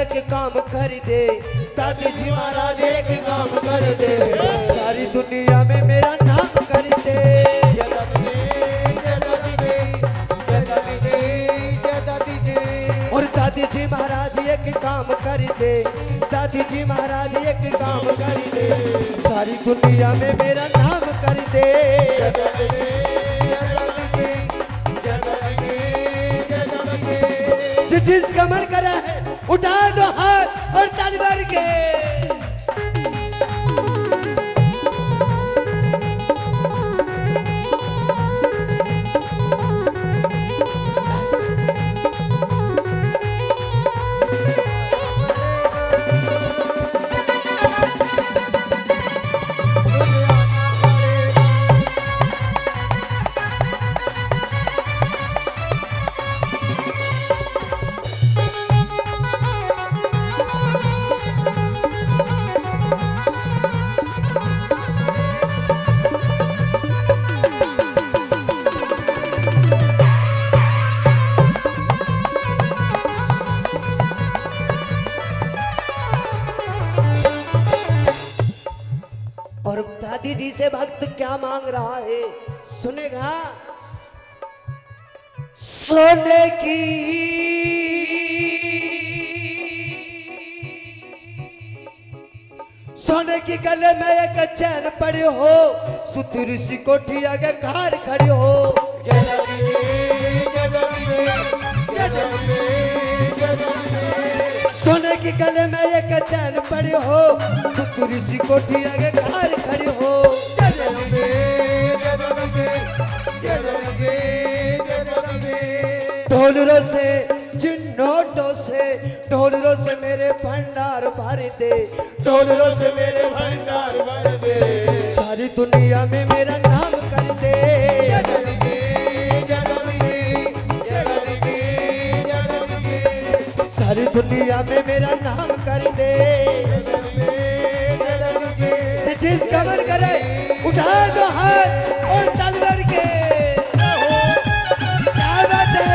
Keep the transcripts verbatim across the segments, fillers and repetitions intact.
एक काम कर दे, दादी जी महाराज एक काम कर दे, सारी दुनिया में मेरा नाम कर दे। जय दादी जी, जय दादी जी, जय दादी जी, जय दादी जी। और दादी जी महाराज एक काम कर दे, दादी जी महाराज एक काम कर दे, सारी दुनिया में मेरा नाम कर दे। जय दादी जी, जय दादी जी, जय दादी जी, जय दादी जी। जिसका मन करा है उठा दो हाथ और ताली मार के। और दादी जी से भक्त क्या मांग रहा है सुनेगा। सोने की सोने की गले में एक चैन पड़ी हो, सुतरी सी कोठी आगे घर खड़ी हो। जय दादी जी, जय दादी जी, जय दादी जी, जय दादी जी। सोने की गले में एक चैन पड़ी हो, सुतरी सी कोठी आगे घर खड़ी हो। जय दादी जी, जय दादी जी, जय दादी जी, जय दादी जी। ढोलरों से चिन्नोटों से ढोलरों से मेरे भंडार भर दे, ढोलरों से मेरे भंडार भर दे, सारी दुनिया में मेरा नाम कर दे। जय दादी जी, जय दादी जी, जय दादी जी, जय दादी जी। सारी दुनिया में मेरा नाम कर दे। जय दादी जी। जिसका मन करे उठा दो हाथ और ताली मार के। क्या बात है।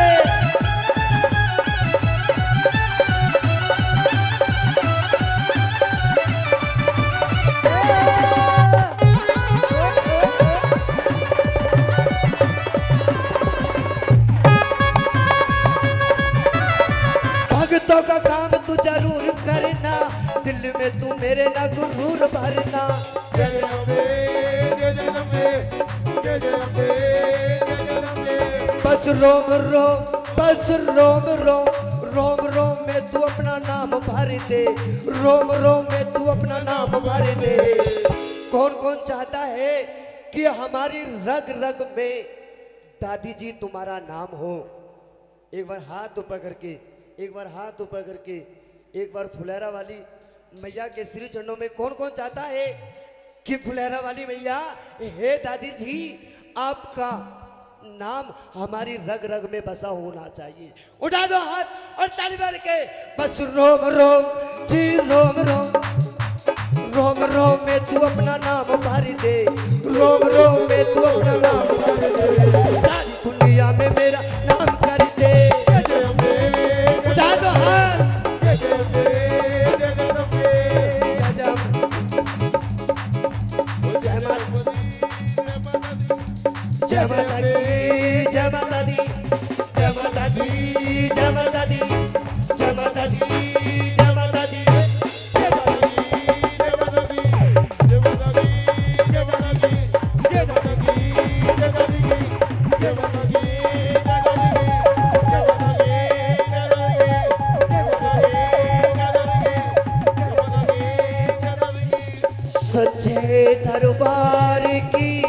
भक्तों का काम तू जरूर करना, दिल में तू मेरे ना गुरूर भरना। जय अम्बे, जय अम्बे, जय अम्बे, जय अम्बे। बस रोम रोम, बस रोम रोम, रोम रोम में तू अपना नाम भर दे, रोम रोम में तू अपना नाम भर दे। कौन कौन चाहता है कि हमारी रग रग में दादी जी तुम्हारा नाम हो? एक बार हाथ ऊपर करके, एक बार हाथ ऊपर करके, एक बार फुलेरा वाली मैया के श्री चरणों में कौन कौन चाहता है कि फुलेरा वाली मैया, हे दादी जी आपका नाम हमारी रग रग में बसा होना चाहिए। उठा दो हाथ और ताली मार के। बस रोम रोम जी, रोम रोम, रोम रोम में तू अपना नाम भर दे, रोम रोम में तू अपना नाम भर दे, सारी दुनिया में मेरा नाम कर दे। उठा दो हाथ। जय माता दी, जय माता दी, जय माता दी, जय माता दी, जय माता दी, जय माता दी, जय माता दी, जय माता दी, जय माता दी, जय माता दी, जय माता दी, जय माता दी, जय माता दी, सच्चे दरबार की